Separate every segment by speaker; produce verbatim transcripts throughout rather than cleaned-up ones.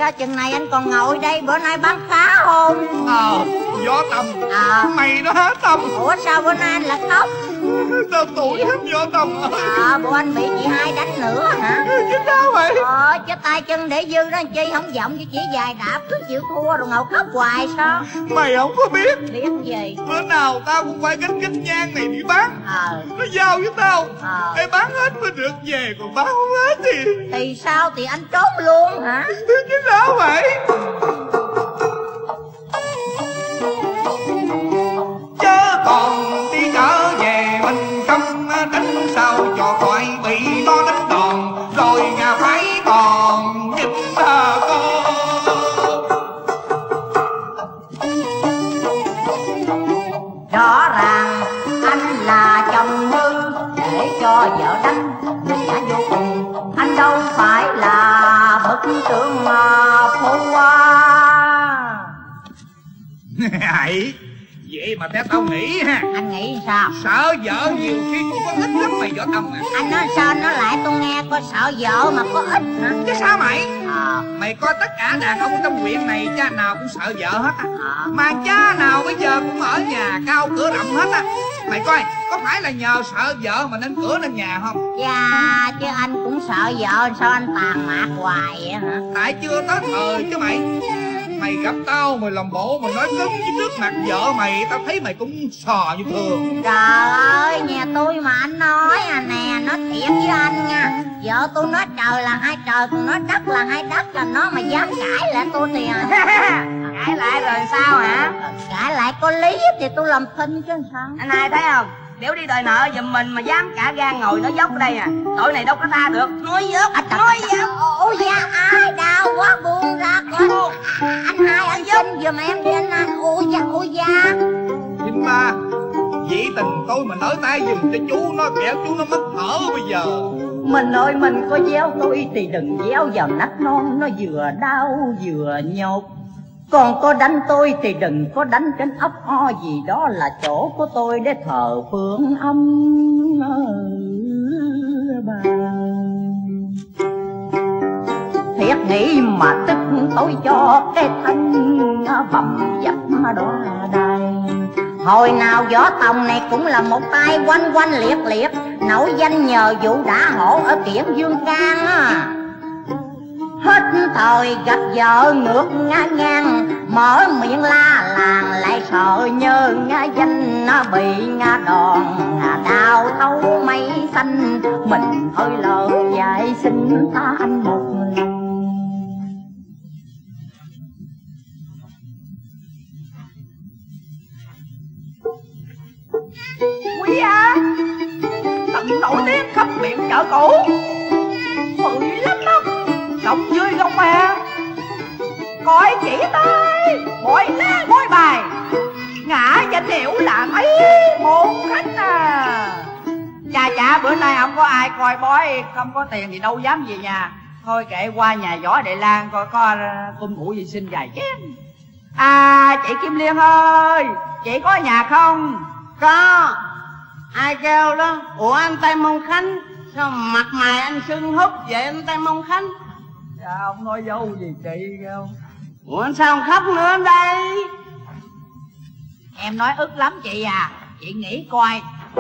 Speaker 1: sao chừng này anh còn ngồi đây? Bữa nay bán cá không?
Speaker 2: Ờ, gió Tâm.
Speaker 1: À.
Speaker 2: Mày đó hả Tâm?
Speaker 1: Ủa sao bữa nay anh là khóc?
Speaker 2: Tao tuổi hết gió Tâm ơi.
Speaker 1: À, bộ anh bị chị hai đánh nữa hả?
Speaker 2: Chứ sao vậy?
Speaker 1: Ờ, chứ tay chân để dư đó chi không giọng chứ chỉ dài đạp cứ chịu thua rồi ngồi khóc hoài sao?
Speaker 2: Mày không có biết.
Speaker 1: Biết gì?
Speaker 2: Bữa nào tao cũng phải gánh cái nhang này đi bán.
Speaker 1: Ờ.
Speaker 2: Nó giao với tao.
Speaker 1: Ờ.
Speaker 2: Để bán hết mới được về, còn bán không hết thì...
Speaker 1: Thì sao thì anh trốn luôn hả?
Speaker 2: Chứ sao vậy? Chớ còn đi trở về mình không tránh sao cho khỏi bị nó đánh đòn, rồi nhà phải còn giúp con.
Speaker 1: Rõ ràng anh là chồng hư để cho vợ đánh mình đã vô cùng. Anh đâu phải là bức tượng phu à.
Speaker 2: Hãy vậy mà theo tao nghĩ ha.
Speaker 1: Anh nghĩ sao?
Speaker 2: Sợ vợ nhiều khi cũng có ít lắm mày Võ Tâm à.
Speaker 1: Anh nói sao nó lại tôi nghe coi sợ vợ mà có ít hả?
Speaker 2: Chứ sao mày?
Speaker 1: À.
Speaker 2: Mày coi tất cả đàn ông trong huyện này cha nào cũng sợ vợ hết á.
Speaker 1: À.
Speaker 2: Mà cha nào bây giờ cũng ở nhà cao cửa rộng hết á. Mày coi có phải là nhờ sợ vợ mà nên cửa lên nhà không?
Speaker 1: Dạ chứ anh cũng sợ vợ sao anh tàn mạc hoài vậy hả?
Speaker 2: Tại chưa tới thời chứ mày. Mày gặp tao mày làm bộ mà nói cứng với trước mặt vợ mày, tao thấy mày cũng sò như thường.
Speaker 1: Trời ơi nhà tôi mà anh nói à nè, nói thiệt với anh nha. Vợ tôi nói trời là hai trời, còn nói đất là hai đất, là nó mà dám cãi lại tôi thì
Speaker 3: cãi lại rồi sao hả?
Speaker 1: Cãi lại có lý thì tôi làm thinh chứ sao.
Speaker 3: Anh hai thấy không? Nếu đi đòi nợ giùm mình mà dám cả gan ngồi nói dốc ở đây à, tội này đâu có tha được. Nói dốc,
Speaker 1: à,
Speaker 3: nói dốc.
Speaker 1: Ôi da ai đau quá buông ra coi. Anh hai anh xin giùm em đi anh hai. Ôi da ôi da.
Speaker 2: Nhưng mà vậy tình tôi mà nói tay giùm cho chú nó kẻo chú nó mất thở bây giờ.
Speaker 4: Mình ơi mình có déo tôi thì đừng déo vào nách non, nó vừa đau vừa nhột. Còn có đánh tôi thì đừng có đánh trên ấp o, vì đó là chỗ của tôi để thờ phượng âm bà. Thiệt nghĩ mà tức tôi cho cái thân bầm dập đóa đài.
Speaker 1: Hồi nào Võ Tòng này cũng là một tay quanh quanh liệt liệt, nổi danh nhờ vụ đả hổ ở Kiển Dương Can á. Hết thời gặp vợ ngược ngã ngang, mở miệng la làng lại sợ nhớ ngã danh nó bị ngã đòn đau thấu mây xanh. Mình hơi lỡ dạy xin tha anh một lần.
Speaker 4: Quý á, tận nổi tiếng khắp miệng chợ cũ, bự lắm đó, rộng dưới gông hè, coi chỉ tay bội lá bôi bài, ngã danh hiệu là mấy một khách à. Chà chà bữa nay không có ai coi bói, không có tiền thì đâu dám về nhà. Thôi kệ qua nhà Võ Đại Lang coi có cung ủ vệ sinh vài chén. À chị Kim Liên ơi, chị có nhà không?
Speaker 3: Có. Ai kêu đó? Ủa anh Tây Mông Khánh, sao mặt mày anh sưng húp vậy anh Tây Mông Khánh?
Speaker 4: Dạ ông nói dâu gì chị kêu.
Speaker 3: Ủa anh sao không khóc nữa đây?
Speaker 4: Em nói ức lắm chị à, chị nghĩ coi.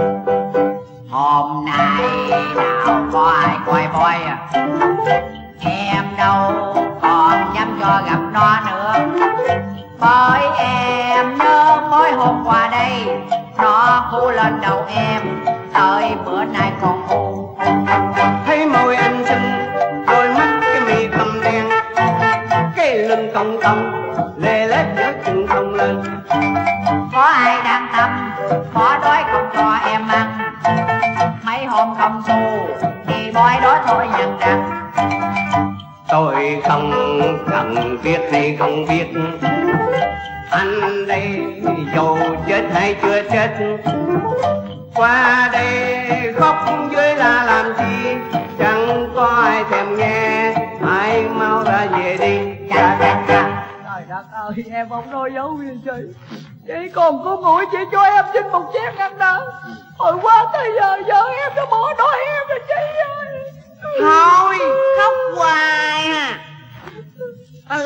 Speaker 4: Hôm nay nào có ai coi bói à, em đâu còn dám cho gặp nó nữa. Bởi em nhớ mới hôm qua đây, nó khu lên đầu em, tới bữa nay còn u.
Speaker 3: Thấy môi anh xinh, đôi mắt cái mì cầm đen, cái lưng cong cong, lê lết giữa chừng không lên.
Speaker 4: Có ai đang tâm, có đói không cho em ăn, mấy hôm không xu, thì bói đó thôi nhận rằng.
Speaker 3: Tôi không cần biết hay không biết, anh đây dù chết hay chưa chết, qua đây khóc dưới là làm chi, chẳng có ai thèm nghe, ai mau ra về đi.
Speaker 4: Chà chà chà, trời đất ơi em không nói dấu gì chị, chị còn có mũi chị cho em xin một chén ăn đó. Hồi quá tới giờ giờ em đã bỏ đói em rồi chị ơi.
Speaker 3: Thôi khóc hoài à, ta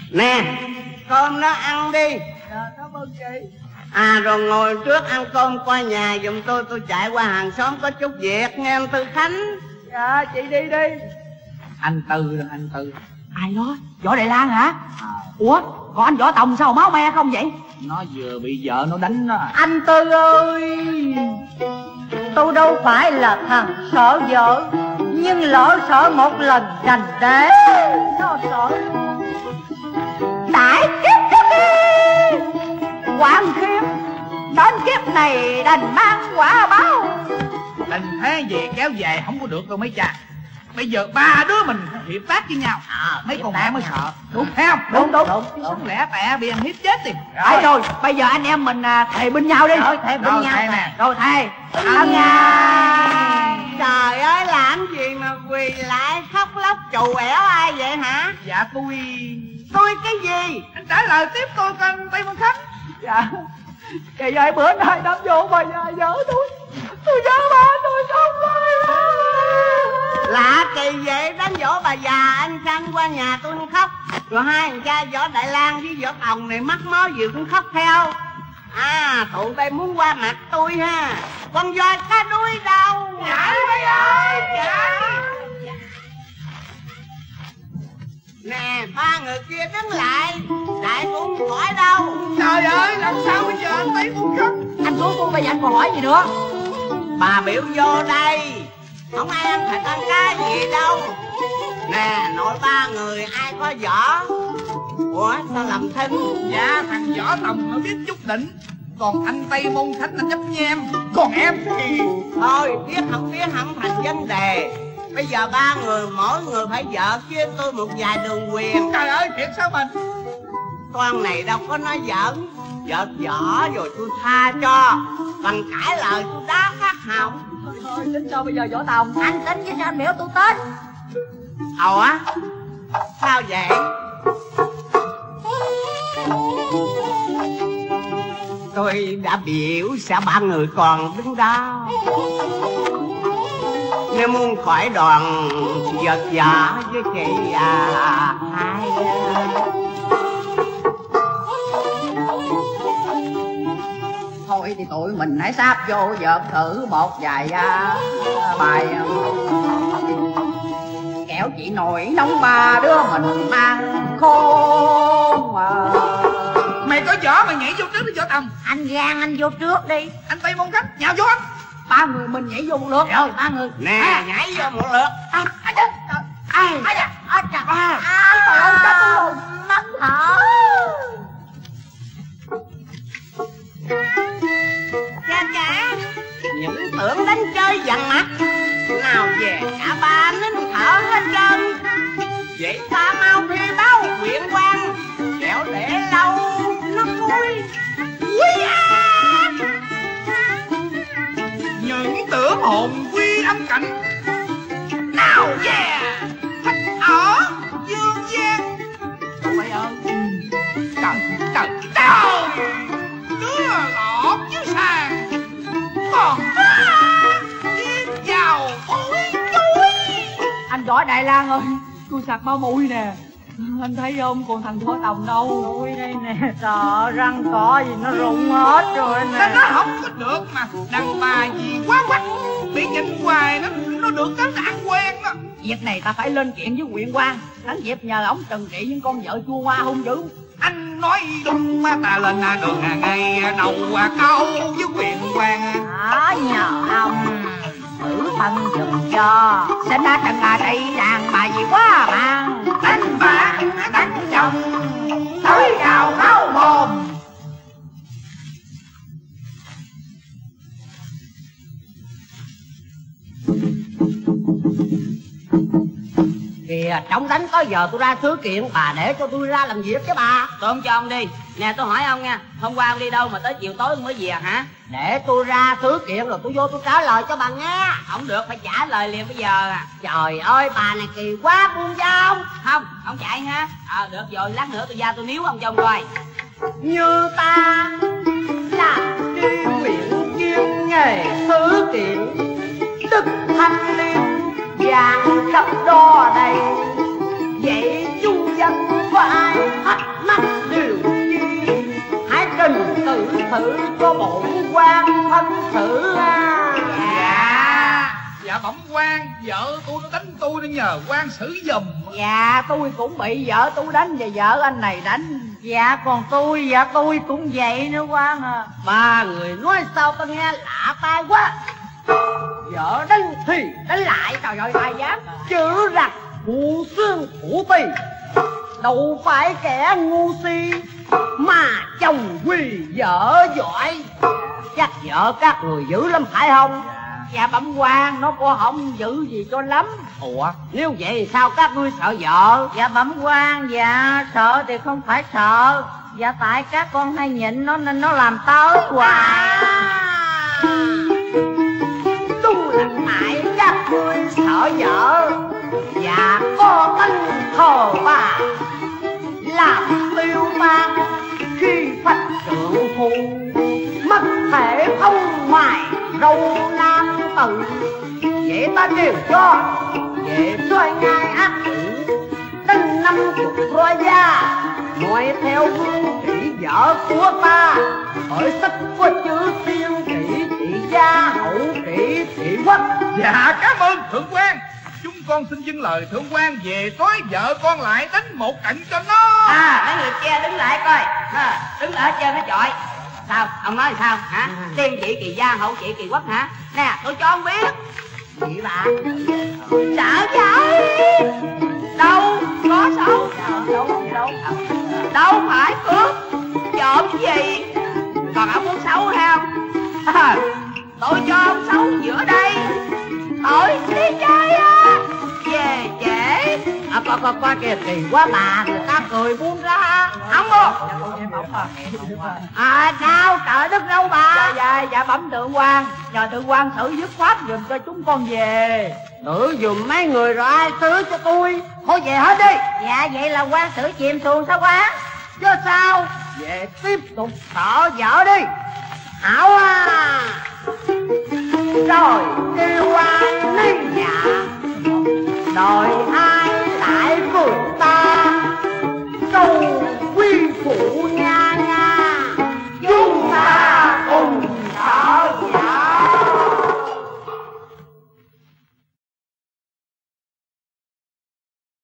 Speaker 3: Nè, cơm nó ăn đi.
Speaker 4: Dạ, cảm ơn chị.
Speaker 3: À rồi ngồi trước ăn cơm qua nhà giùm tôi, tôi chạy qua hàng xóm có chút việc nghe anh Tư Khánh.
Speaker 4: Dạ, chị đi đi. Anh Tư, anh Tư. Ai đó? Võ Đại Lang hả? À. Ủa, còn anh Võ Tòng sao máu me không vậy? Nó vừa bị vợ nó đánh đó.
Speaker 1: Anh Tư ơi, tôi đâu phải là thằng sợ vợ, nhưng lỡ sợ một lần rành đế nó sợ đại kiếp trước đi. Hoàng Khiêm đến kiếp này đành mang quả báo.
Speaker 4: Tình thế về kéo dài không có được đâu mấy cha. Bây giờ ba đứa mình hiệp tác với nhau, à, mấy con mẹ mới sợ. Đúng không? Đúng đúng, đúng. Chứ sống lẽ tẹ bị ăn hiếp chết đi. Rồi. rồi bây giờ anh em mình thề bên nhau đi. Rồi thề bên rồi, nhau thề nè. Rồi thề ăn nha.
Speaker 3: Trời ơi, làm gì mà quỳ lại khóc lóc trù ẻo ai vậy hả?
Speaker 4: Dạ tôi...
Speaker 3: Tôi cái gì?
Speaker 4: Anh trả lời tiếp tôi con Tây Môn Khánh. Dạ kỳ vậy bữa nay đám vô bà già vợ tôi. Tôi nhớ ba tôi không ơi.
Speaker 3: Lạ kỳ vậy, đánh dỗ bà già anh Khanh qua nhà tôi khóc. Rồi hai thằng cha Võ Đại Lang với Võ Tòng này mắc mó gì cũng khóc theo. À, tụi bay muốn qua mặt tôi ha. Con voi cá đuôi đâu?
Speaker 4: Chạy bay ơi, chạy.
Speaker 3: Nè, ba người kia đứng lại. Đại cũng không khỏi đâu.
Speaker 4: Trời ơi, làm sao bây giờ anh Tây Môn Khánh? Anh xuống tôi bây giờ anh còn hỏi gì nữa?
Speaker 3: Bà biểu vô đây. Không ai ăn thịt ăn cá gì đâu. Nè, nội ba người ai có võ. Ủa, sao làm thinh?
Speaker 4: Dạ, thằng Võ Tòng nó biết chút đỉnh. Còn anh Tây Môn Khánh là chấp nhem. Còn em thì...
Speaker 3: Thôi, biết không biết không thành vấn đề. Bây giờ ba người mỗi người phải vợ chia tôi một vài đường quyền.
Speaker 4: Trời ơi, thiệt sao mình?
Speaker 3: Con này đâu có nói giỡn. Vợ võ rồi tôi tha cho. Bằng cãi lời tôi đá phát họng.
Speaker 4: Thôi tính sao bây giờ Võ Tòng?
Speaker 1: Anh tính chứ sao anh biểu tôi tính?
Speaker 3: Ồ á, sao vậy? Tôi đã biểu sao ba người còn đứng đó. Nếu muốn khỏi đoàn vật vả với chị à hai.
Speaker 4: Thôi thì tụi mình hãy sáp vô vợt thử một vài uh, bài uh, kẻo chị nổi nóng ba đứa mình mang khôn mà. Mày có võ mày nhảy vô trước đi Võ Tòng.
Speaker 1: Anh gan anh vô trước đi.
Speaker 4: Anh Tây Môn Khánh nhào vô anh. Ba người mình nhảy vô một lượt.
Speaker 1: Rồi ba người.
Speaker 3: Nè à, nhảy vô một lượt.
Speaker 1: À, à, à, à, ai ai à, à, trời à, trời ơi chết tôi rồi, mất thở.
Speaker 3: Cha cha, những tưởng đánh chơi dằn mặt, nào về cả ba nín thở hết trơn. Vậy ta mau thi báo huyện quan, kẻo để lâu nó vui.
Speaker 4: Những tưởng hồn quy âm cảnh, nào về thích ở dương gian. Tụi ơi, trời trời trời, đứa lọt chứ sàn, còn ta đi vào thối chuối. Anh Võ Đại Lang ơi, tôi sạc bao mũi nè. Anh thấy không, còn thằng Võ Tòng đâu.
Speaker 1: Ôi đây nè, sợ răng cỏ gì nó rụng hết rồi nè.
Speaker 4: Nó không có được mà, đàn bà gì quá quắc, bị nhìn hoài nó nó được cái là ăn quen đó. Việc này ta phải lên kiện với huyện quan, đánh dẹp nhờ ổng trừng trị những con vợ chua hoa hung dữ. Anh nói đúng mà ta lên đường ngày đầu câu với huyện quan.
Speaker 1: Ở nhờ ông thử phân chừng cho sẽ ra trận à đây đàn bà gì quá mà
Speaker 4: đánh bà đánh chồng tới gào máu mồm.
Speaker 3: Kìa, trong đánh có giờ tôi ra xứ kiện bà để cho tôi ra làm việc chứ bà.
Speaker 5: Tôi không cho ông đi. Nè tôi hỏi ông nha, hôm qua ông đi đâu mà tới chiều tối ông mới về hả?
Speaker 3: Để tôi ra xứ kiện rồi tôi vô tôi trả lời cho bà nghe.
Speaker 5: Không được, phải trả lời liền bây giờ à.
Speaker 3: Trời ơi bà này kỳ quá, buông ra không?
Speaker 5: Không, ông chạy ha. Ờ à, được rồi, lát nữa tôi ra tôi níu ông cho ông coi.
Speaker 3: Như ta là tri huyện chuyên nghề xứ kiện, đức thanh liêm vàng cấp đo đầy, vậy chu dân có ai hết
Speaker 4: xử xử có bổn quan thân xử à.
Speaker 2: Dạ Dạ bẩm quan, vợ tôi nó đánh tôi nên nhờ quan xử giùm.
Speaker 4: Dạ tôi cũng bị vợ tôi đánh và vợ anh này đánh.
Speaker 1: Dạ còn tôi, dạ tôi cũng vậy nữa quan à.
Speaker 4: Ba người nói sao ta nghe lạ tai quá. Vợ đánh thì đánh lại, trời ơi ai dám. Chữ rằng phụ xương thủ tì, đâu phải kẻ ngu si, mà chồng quỳ vợ giỏi. Chắc vợ các người dữ lắm phải không? Dạ bẩm quan, nó có không dữ gì cho lắm. Ủa nếu vậy thì sao các ngươi sợ vợ?
Speaker 1: Dạ bẩm quan, dạ sợ thì không phải sợ. Dạ tại các con hay nhịn nó nên nó làm tới hoài.
Speaker 4: Đúng là tại các ngươi sợ vợ và có tính thờ bà làm tiêu tan khi phách trượng phu, mất thể thông mài râu nam tử. Vậy ta kêu cho về xoay ngai ác tử, đến năm chục roi da, nói theo vương trị vợ của ta. Ở sách có chữ tiên trị trị gia hậu trị trị quốc.
Speaker 2: Dạ cảm ơn thượng quan. Chúng con xin dâng lời thượng quan về trói vợ con lại đánh một trận cho nó.
Speaker 5: À mấy người kia đứng lại coi à, đứng ở trên nó chọi. Sao ông nói sao hả? Tiên trị kỳ gia hậu trị kỳ quốc hả? Nè tôi cho ông biết.
Speaker 4: Chị bà
Speaker 5: Sợ vậy đâu có xấu,
Speaker 4: đâu đâu
Speaker 5: đâu phải cướp trộm gì. Còn ông muốn xấu hay không? À, tôi cho ông xấu giữa đây. Tội đi chơi á, về trễ.
Speaker 4: À coi coi coi kìa, kỳ quá bà, người ta cười buông ra.
Speaker 5: Không mua.
Speaker 4: À sao trời đất đâu bà? Dạ dạ dạ bẩm thượng quan, nhờ thượng quan xử dứt khoát giùm cho chúng con về. Xử giùm mấy người rồi ai xử cho tôi? Thôi về hết đi.
Speaker 1: Dạ vậy là quan xử chìm xuồng sao quan?
Speaker 4: Chứ sao? Về tiếp tục sợ vợ đi.